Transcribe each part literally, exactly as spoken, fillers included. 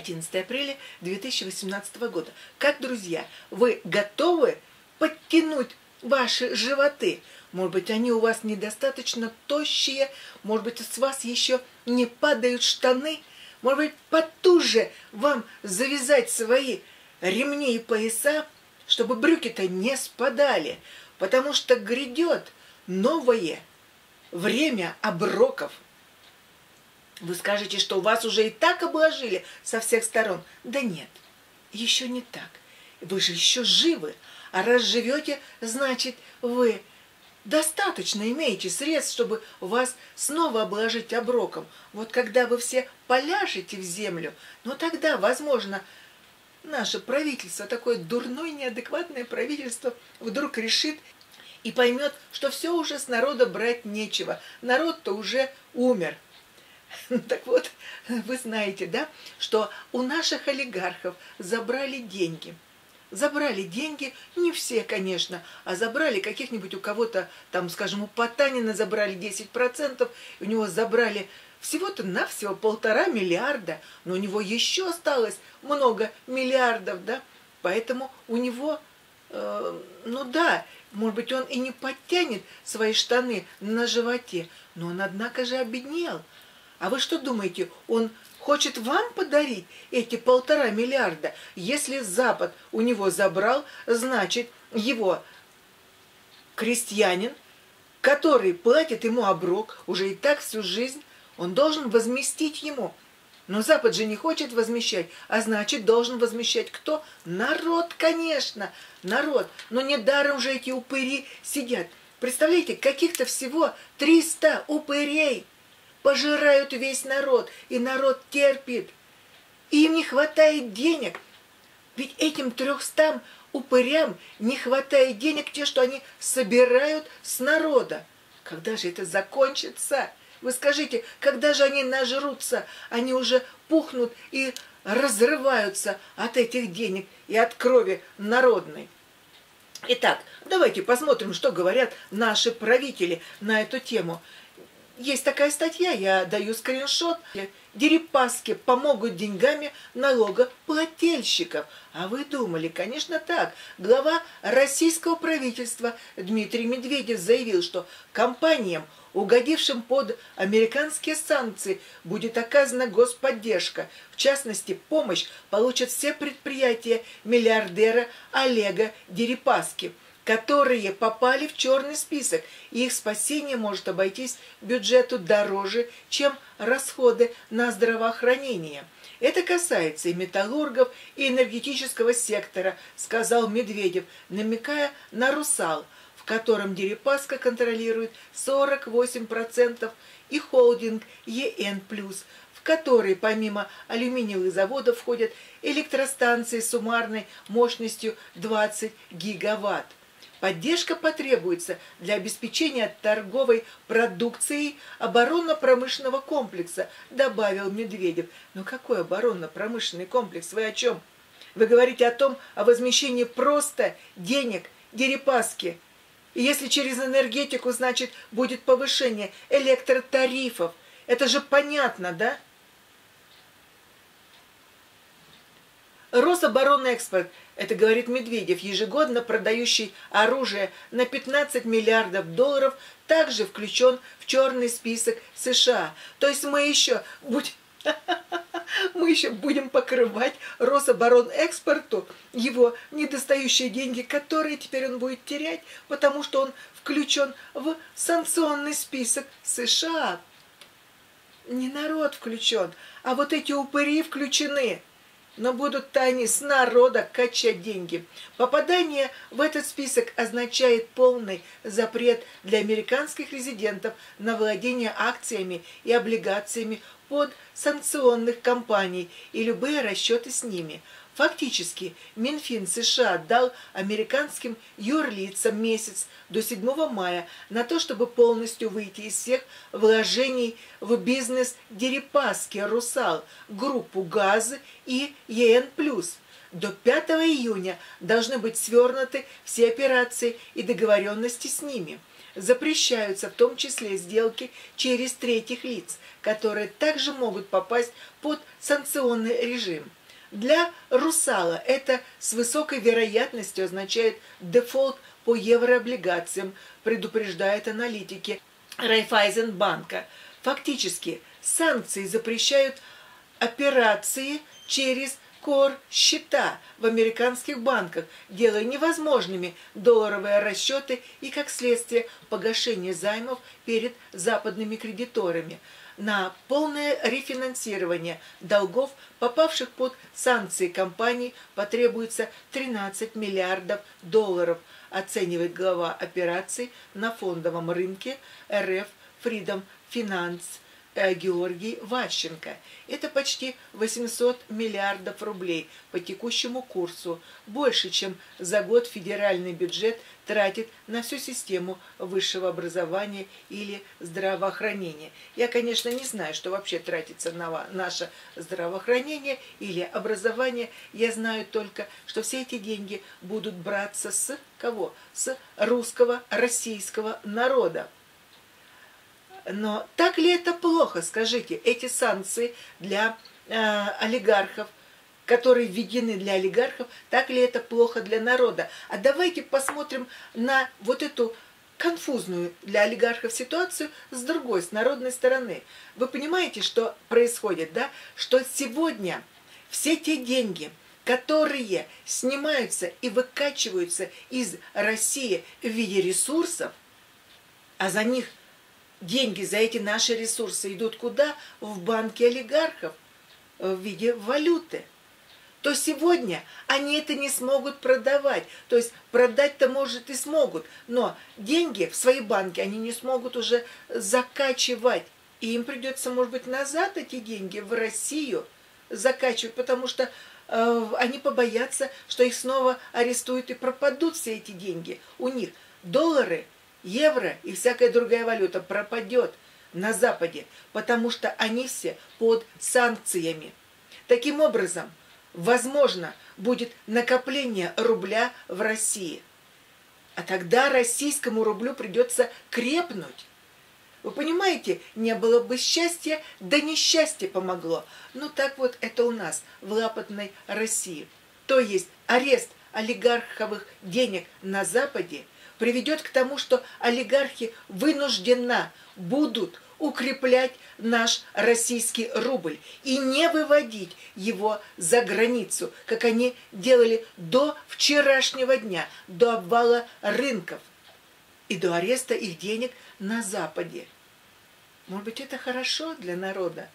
одиннадцатое апреля две тысячи восемнадцатого года. Как, друзья, вы готовы подтянуть ваши животы? Может быть, они у вас недостаточно тощие, может быть, с вас еще не падают штаны, может быть, потуже вам завязать свои ремни и пояса, чтобы брюки-то не спадали, потому что грядет новое время оброков. Вы скажете, что вас уже и так обложили со всех сторон. Да нет, еще не так. Вы же еще живы. А раз живете, значит, вы достаточно имеете средств, чтобы вас снова обложить оброком. Вот когда вы все поляжете в землю, ну тогда, возможно, наше правительство, такое дурное, неадекватное правительство, вдруг решит и поймет, что все уже с народа брать нечего. Народ-то уже умер. Так вот, вы знаете, да, что у наших олигархов забрали деньги. Забрали деньги, не все, конечно, а забрали каких-нибудь у кого-то, там, скажем, у Потанина забрали десять процентов, у него забрали всего-то навсего полтора миллиарда, но у него еще осталось много миллиардов, да, поэтому у него, э, ну да, может быть, он и не подтянет свои штаны на животе, но он, однако же, обеднел. А вы что думаете, он хочет вам подарить эти полтора миллиарда? Если Запад у него забрал, значит, его крестьянин, который платит ему оброк уже и так всю жизнь, он должен возместить ему. Но Запад же не хочет возмещать, а значит, должен возмещать кто? Народ, конечно, народ. Но недаром же эти упыри сидят. Представляете, каких-то всего триста упырей пожирают весь народ, и народ терпит. И им не хватает денег. Ведь этим трехстам упырям не хватает денег, те, что они собирают с народа. Когда же это закончится? Вы скажите, когда же они нажрутся? Они уже пухнут и разрываются от этих денег и от крови народной. Итак, давайте посмотрим, что говорят наши правители на эту тему. Есть такая статья, я даю скриншот. Дерипаски помогут деньгами налогоплательщиков. А вы думали, конечно, так. Глава российского правительства Дмитрий Медведев заявил, что компаниям, угодившим под американские санкции, будет оказана господдержка. В частности, помощь получат все предприятия миллиардера Олега Дерипаски, которые попали в черный список, и их спасение может обойтись бюджету дороже, чем расходы на здравоохранение. Это касается и металлургов, и энергетического сектора, сказал Медведев, намекая на «Русал», в котором Дерипаска контролирует сорок восемь процентов, и холдинг Е Н плюс, в который помимо алюминиевых заводов входят электростанции с суммарной мощностью двадцать гигаватт. Поддержка потребуется для обеспечения торговой продукцией оборонно-промышленного комплекса, добавил Медведев. Но какой оборонно-промышленный комплекс? Вы о чем? Вы говорите о том, о возмещении просто денег Дерипаски. И если через энергетику, значит, будет повышение электротарифов. Это же понятно, да? Рособоронэкспорт, это говорит Медведев, ежегодно продающий оружие на пятнадцать миллиардов долларов, также включен в черный список США. То есть мы еще будем, мы еще будем покрывать Рособоронэкспорту его недостающие деньги, которые теперь он будет терять, потому что он включен в санкционный список США. Не народ включен, а вот эти упыри включены. Но будут-то они с народа качать деньги. Попадание в этот список означает полный запрет для американских резидентов на владение акциями и облигациями под санкционных компаний и любые расчеты с ними. Фактически, Минфин США дал американским юрлицам месяц до седьмого мая на то, чтобы полностью выйти из всех вложений в бизнес Дерипаски, «Русал», группу «Газ» и Е Н плюс. До пятого июня должны быть свернуты все операции и договоренности с ними. Запрещаются в том числе сделки через третьих лиц, которые также могут попасть под санкционный режим. Для «Русала» это с высокой вероятностью означает дефолт по еврооблигациям, предупреждают аналитики Райффайзенбанка. Фактически санкции запрещают операции через кор-счета в американских банках, делая невозможными долларовые расчеты и, как следствие, погашение займов перед западными кредиторами. На полное рефинансирование долгов, попавших под санкции компаний, потребуется тринадцать миллиардов долларов, оценивает глава операций на фондовом рынке эр эф Freedom Finance Георгий Ващенко. Это почти восемьсот миллиардов рублей по текущему курсу, больше, чем за год федеральный бюджет тратит на всю систему высшего образования или здравоохранения. Я, конечно, не знаю, что вообще тратится на наше здравоохранение или образование. Я знаю только, что все эти деньги будут браться с кого? С русского, российского народа. Но так ли это плохо, скажите, эти санкции для э, олигархов, которые введены для олигархов, так ли это плохо для народа? А давайте посмотрим на вот эту конфузную для олигархов ситуацию с другой, с народной стороны. Вы понимаете, что происходит, да? Что сегодня все те деньги, которые снимаются и выкачиваются из России в виде ресурсов, а за них деньги, за эти наши ресурсы идут куда? В банки олигархов в виде валюты. То сегодня они это не смогут продавать. То есть продать-то, может, и смогут, но деньги в свои банки они не смогут уже закачивать. И им придется, может быть, назад эти деньги в Россию закачивать, потому что э, они побоятся, что их снова арестуют и пропадут все эти деньги. У них доллары, евро и всякая другая валюта пропадет на Западе, потому что они все под санкциями. Таким образом, возможно, будет накопление рубля в России. А тогда российскому рублю придется крепнуть. Вы понимаете, не было бы счастья, да несчастье помогло. Ну так вот это у нас в лапотной России. То есть арест олигарховых денег на Западе приведет к тому, что олигархи вынужденно будут укреплять наш российский рубль и не выводить его за границу, как они делали до вчерашнего дня, до обвала рынков и до ареста их денег на Западе. Может быть, это хорошо для народа?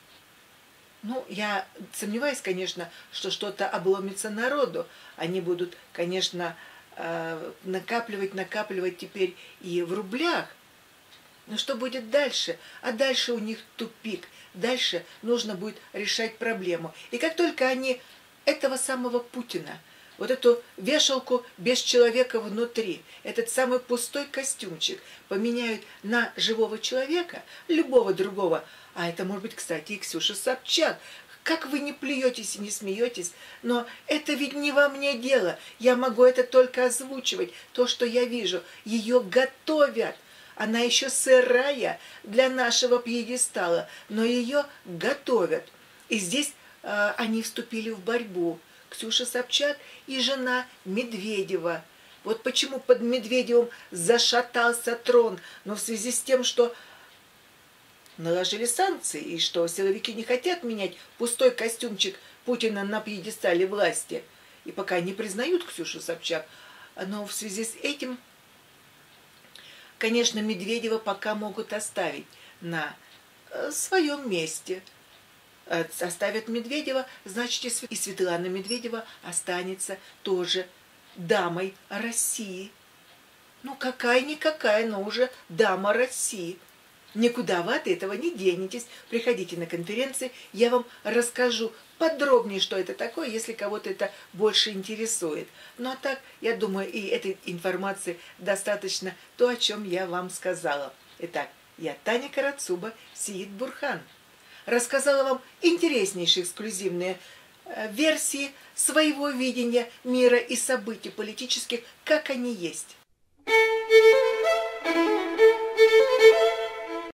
Ну, я сомневаюсь, конечно, что что-то обломится народу. Они будут, конечно, накапливать, накапливать теперь и в рублях. Но что будет дальше? А дальше у них тупик. Дальше нужно будет решать проблему. И как только они этого самого Путина, вот эту вешалку без человека внутри, этот самый пустой костюмчик поменяют на живого человека, любого другого, а это может быть, кстати, и Ксюша Собчак. Как вы не плюетесь и не смеетесь, но это ведь не во мне дело. Я могу это только озвучивать, то, что я вижу. Ее готовят. Она еще сырая для нашего пьедестала, но ее готовят. И здесь э, они вступили в борьбу. Ксюша Собчак и жена Медведева. Вот почему под Медведевым зашатался трон. Но в связи с тем, что наложили санкции, и что силовики не хотят менять пустой костюмчик Путина на пьедестале власти. И пока не признают Ксюшу Собчак, но в связи с этим, конечно, Медведева пока могут оставить на своем месте. Оставят Медведева, значит, и Светлана Медведева останется тоже дамой России. Ну, какая-никакая, но уже дама России. Никуда вы от этого не денетесь. Приходите на конференции, я вам расскажу подробнее, что это такое, если кого-то это больше интересует. Ну а так, я думаю, и этой информации достаточно то, о чем я вам сказала. Итак, я Таня Карацуба, Сеид Бурхан. Рассказала вам интереснейшие эксклюзивные версии своего видения мира и событий политических, как они есть.